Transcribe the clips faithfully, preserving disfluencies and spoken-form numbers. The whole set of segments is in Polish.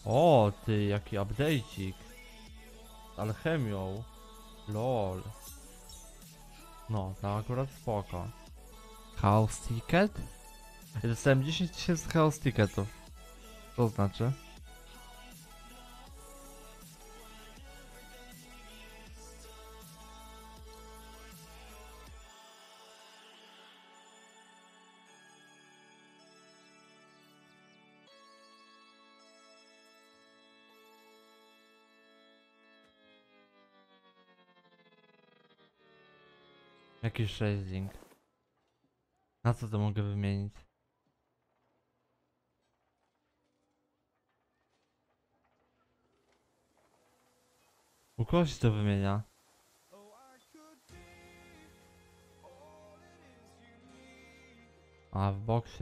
O, ty, jaki update'ik. Z alchemią. Lol. No, to akurat spoko. Chaos Ticket? Ja dostałem dziesięć tysięcy Chaos Ticketów. Co to znaczy? Jakiś raising. Na co to mogę wymienić? U kogoś to wymienia. A w boksie?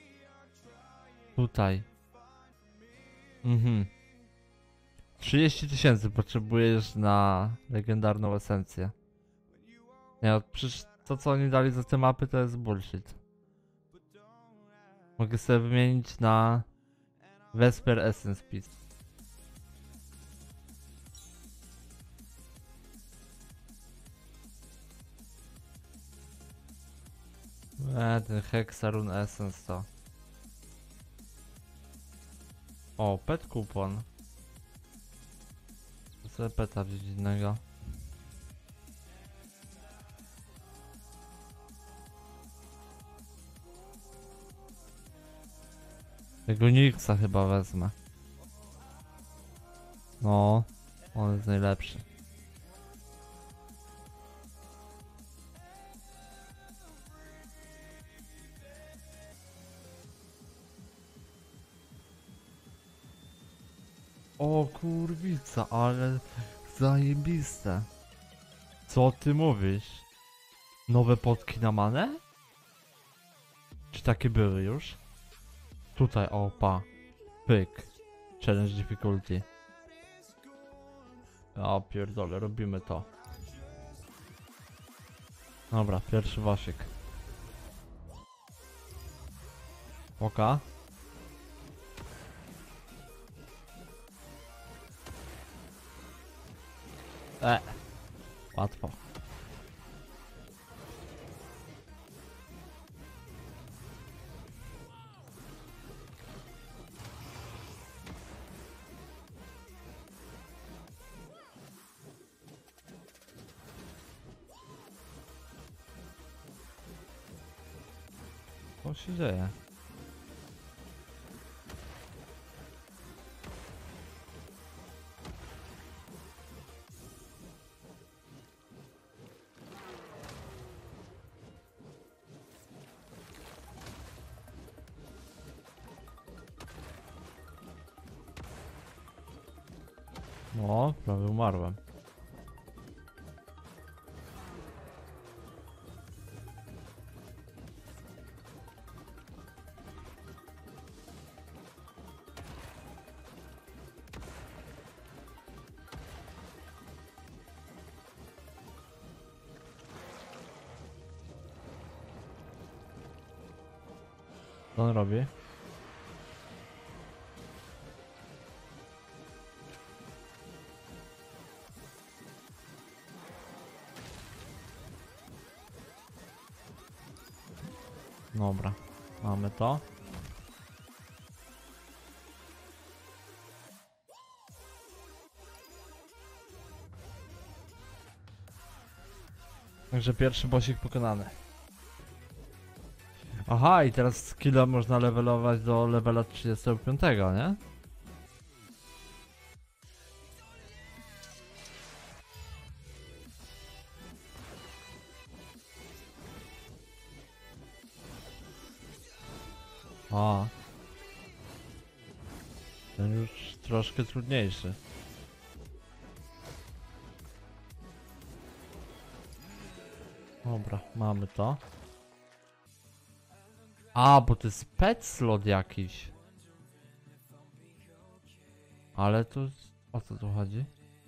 Tutaj. Mhm. trzydzieści tysięcy potrzebujesz na legendarną esencję. Nie, no, przecież to co oni dali za te mapy to jest bullshit. Mogę sobie wymienić na Vesper Essence Piece. Eee, ten Hexarun Essence to. O, pet kupon. To sobie peta wziąć innego. Tego Nixa chyba wezmę. No, on jest najlepszy. O kurwica, ale zajebiste. Co ty mówisz? Nowe potki na manę? Czy takie były już? Tutaj, o pa. Pyk. Challenge difficulty. O pierdolę, robimy to. Dobra, pierwszy wasik. Oka. E. Łatwo. Co się dzieje? No, prawie umarłem. Co on robi? Dobra, mamy to. Także pierwszy bossik pokonany. Aha, i teraz skilla można levelować do levela trzydziestego piątego, nie? A. Ten już troszkę trudniejszy. Dobra, mamy to. A, bo to jest pet slot jakiś. Ale to... O co tu chodzi?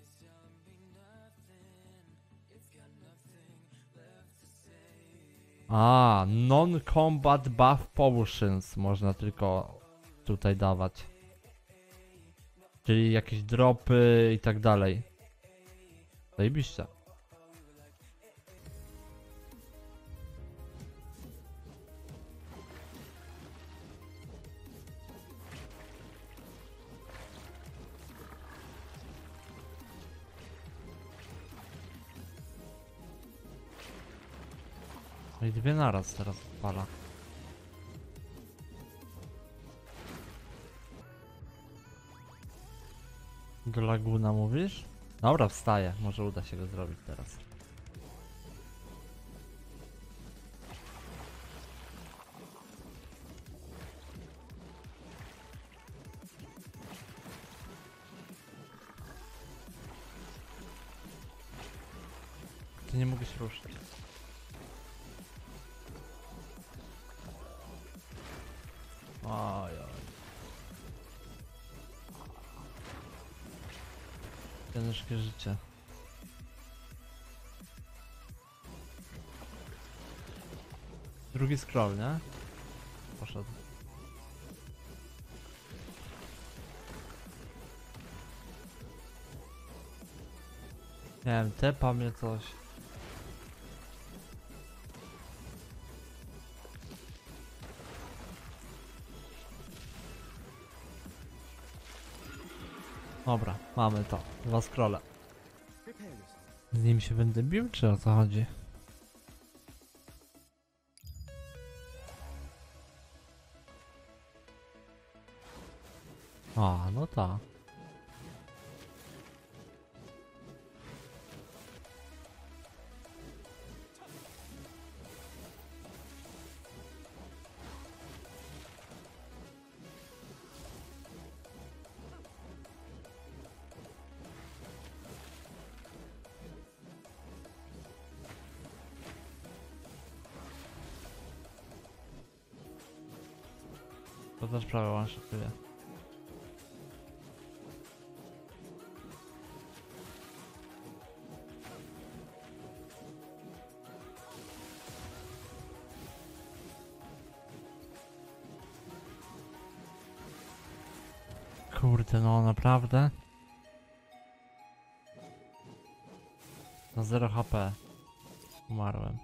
A, non-combat buff potions można tylko tutaj dawać. Czyli jakieś dropy i tak dalej. Zajebiście. No i dwie naraz teraz odpala. Do Laguna mówisz? Dobra, wstaję. Może uda się go zrobić teraz. Ty nie mogę się ruszyć. Oj, oj. Ciężkie życie. Drugi scroll, nie? Poszedł. Nie wiem, tepa mnie coś. Dobra, mamy to. Dwa scrolle. Z nim się będę bił, czy o co chodzi? A, no tak. To też prawie one-shotuje. Kurde, no naprawdę? Na zero H P. Umarłem.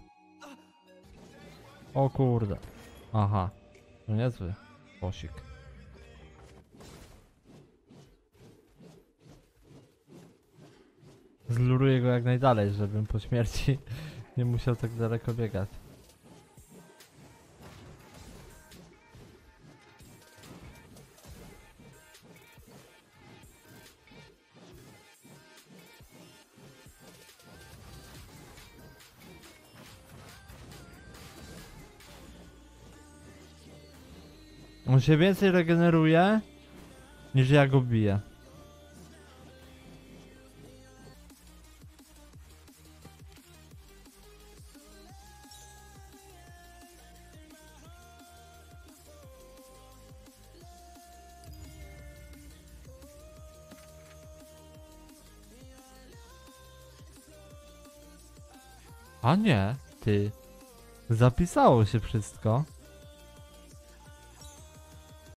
O kurde. Aha. No niezły. Posik. Zluruję go jak najdalej, żebym po śmierci nie musiał tak daleko biegać. On się więcej regeneruje niż ja go biję. A nie, ty. Zapisało się wszystko.